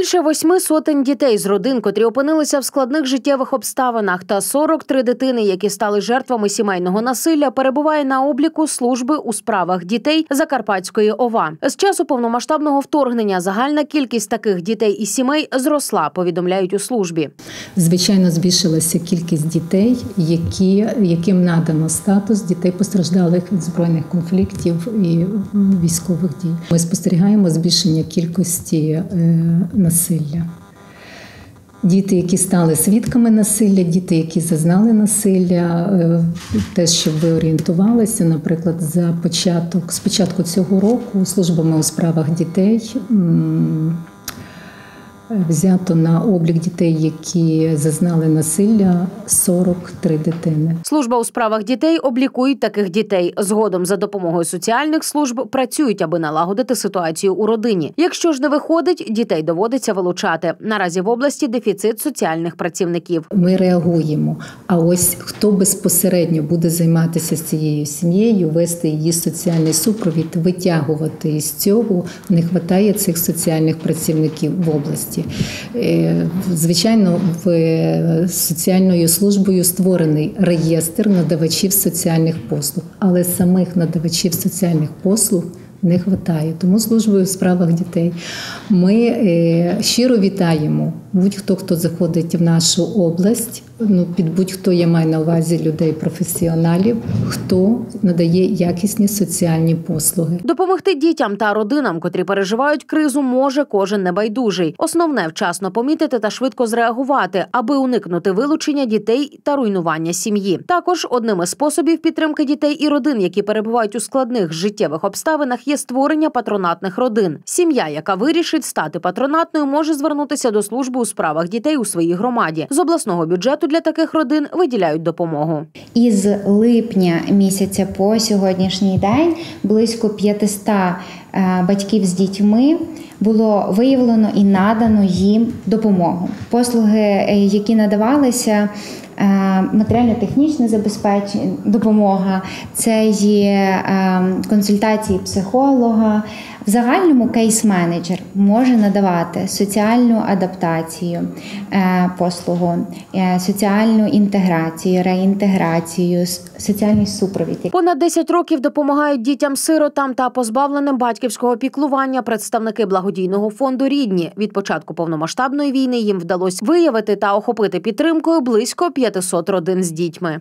Більше 800 дітей з родин, котрі опинилися в складних життєвих обставинах, та 43 дитини, які стали жертвами сімейного насилля, перебуває на обліку служби у справах дітей Закарпатської ОВА. З часу повномасштабного вторгнення загальна кількість таких дітей і сімей зросла, повідомляють у службі. Звичайно, збільшилася кількість дітей, яким надано статус дітей постраждалих від збройних конфліктів і військових дій. Ми спостерігаємо збільшення кількості насилля. Діти, які стали свідками насилля, діти, які зазнали насилля, те, щоб ви орієнтувалися, наприклад, з початку цього року службами у справах дітей взято на облік дітей, які зазнали насилля, 43 дитини. Служба у справах дітей облікують таких дітей. Згодом за допомогою соціальних служб працюють, аби налагодити ситуацію у родині. Якщо ж не виходить, дітей доводиться вилучати. Наразі в області дефіцит соціальних працівників. Ми реагуємо. А ось хто безпосередньо буде займатися з цією сім'єю, вести її соціальний супровід, витягувати із цього, не вистачає цих соціальних працівників в області. Звичайно, соціальною службою створений реєстр надавачів соціальних послуг, але самих надавачів соціальних послуг не вистачає. Тому службою у справах дітей ми щиро вітаємо будь-хто, хто заходить в нашу область, під будь-хто я маю на увазі людей-професіоналів, хто надає якісні соціальні послуги. Допомогти дітям та родинам, котрі переживають кризу, може кожен небайдужий. Основне – вчасно помітити та швидко зреагувати, аби уникнути вилучення дітей та руйнування сім'ї. Також одним із способів підтримки дітей і родин, які перебувають у складних життєвих обставинах, є створення патронатних родин. Сім'я, яка вирішить стати патронатною, може звернутися до служби у справах дітей у своїй громаді. З обласного бюджету для таких родин виділяють допомогу. Із липня місяця по сьогоднішній день близько 500 батьків з дітьми було виявлено і надано їм допомогу. Послуги, які надавалися, матеріально-технічне забезпечення, допомога, це є консультації психолога. В загальному кейс-менеджер може надавати соціальну адаптацію, послугу, соціальну інтеграцію, реінтеграцію, соціальний супровід. Понад 10 років допомагають дітям-сиротам та позбавленим батьківського піклування представники благодійного фонду «Рідні». Від початку повномасштабної війни їм вдалося виявити та охопити підтримкою близько 500 родин з дітьми.